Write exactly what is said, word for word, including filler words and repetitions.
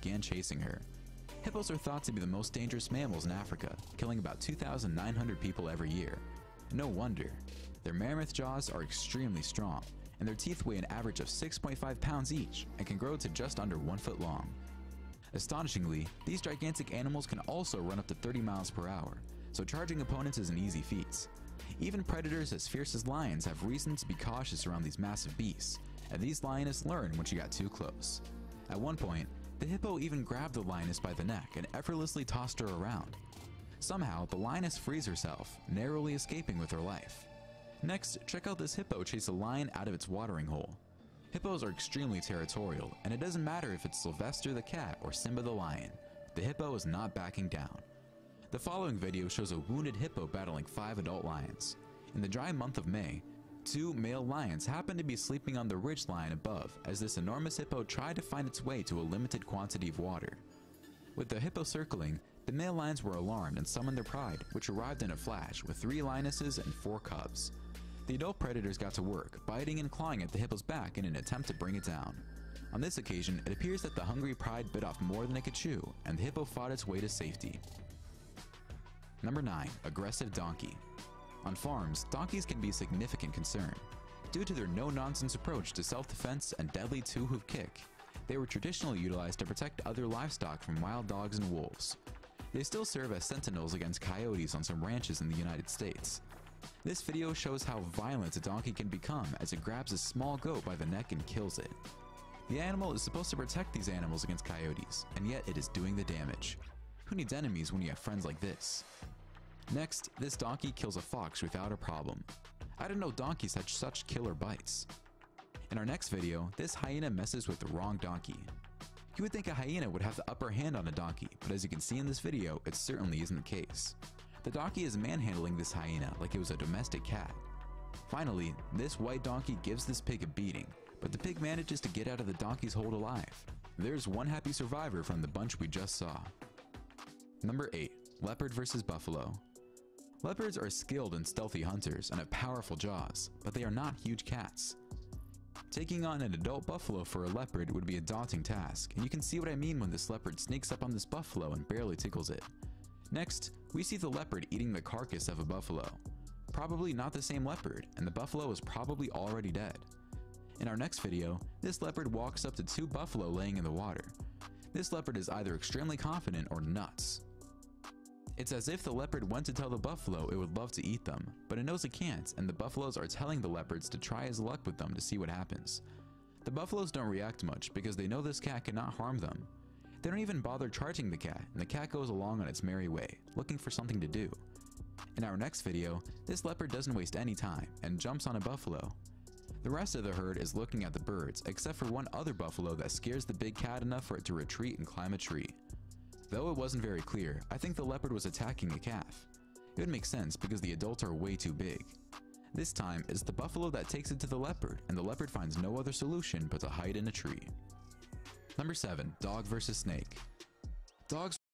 began chasing her. Hippos are thought to be the most dangerous mammals in Africa, killing about two thousand nine hundred people every year. No wonder. Their mammoth jaws are extremely strong, and their teeth weigh an average of six point five pounds each and can grow to just under one foot long. Astonishingly, these gigantic animals can also run up to thirty miles per hour, so charging opponents is an easy feat. Even predators as fierce as lions have reason to be cautious around these massive beasts, and these lionesses learn when she got too close. At one point, the hippo even grabbed the lioness by the neck and effortlessly tossed her around. Somehow, the lioness frees herself, narrowly escaping with her life. Next, check out this hippo chase a lion out of its watering hole. Hippos are extremely territorial, and it doesn't matter if it's Sylvester the cat or Simba the lion. The hippo is not backing down. The following video shows a wounded hippo battling five adult lions. In the dry month of May, two male lions happened to be sleeping on the ridge line above as this enormous hippo tried to find its way to a limited quantity of water. With the hippo circling, the male lions were alarmed and summoned their pride, which arrived in a flash with three lionesses and four cubs. The adult predators got to work, biting and clawing at the hippo's back in an attempt to bring it down. On this occasion, it appears that the hungry pride bit off more than it could chew, and the hippo fought its way to safety. Number nine. Aggressive donkey. On farms, donkeys can be a significant concern. Due to their no-nonsense approach to self-defense and deadly two-hoof kick, they were traditionally utilized to protect other livestock from wild dogs and wolves. They still serve as sentinels against coyotes on some ranches in the United States. This video shows how violent a donkey can become as it grabs a small goat by the neck and kills it. The animal is supposed to protect these animals against coyotes, and yet it is doing the damage. Who needs enemies when you have friends like this? Next, this donkey kills a fox without a problem. I didn't know donkeys had such killer bites. In our next video, this hyena messes with the wrong donkey. You would think a hyena would have the upper hand on a donkey, but as you can see in this video, it certainly isn't the case. The donkey is manhandling this hyena like it was a domestic cat. Finally, this white donkey gives this pig a beating, but the pig manages to get out of the donkey's hold alive. There's one happy survivor from the bunch we just saw. Number eight. Leopard versus buffalo. Leopards are skilled and stealthy hunters and have powerful jaws, but they are not huge cats. Taking on an adult buffalo for a leopard would be a daunting task, and you can see what I mean when this leopard sneaks up on this buffalo and barely tickles it. Next, we see the leopard eating the carcass of a buffalo. Probably not the same leopard, and the buffalo is probably already dead. In our next video, this leopard walks up to two buffalo laying in the water. This leopard is either extremely confident or nuts. It's as if the leopard went to tell the buffalo it would love to eat them, but it knows it can't, and the buffaloes are telling the leopards to try his luck with them to see what happens. The buffaloes don't react much because they know this cat cannot harm them. They don't even bother charging the cat, and the cat goes along on its merry way, looking for something to do. In our next video, this leopard doesn't waste any time and jumps on a buffalo. The rest of the herd is looking at the birds, except for one other buffalo that scares the big cat enough for it to retreat and climb a tree. Though it wasn't very clear, I think the leopard was attacking a calf. It would make sense because the adults are way too big. This time, it's the buffalo that takes it to the leopard, and the leopard finds no other solution but to hide in a tree. Number seven. Dog versus snake. Dogs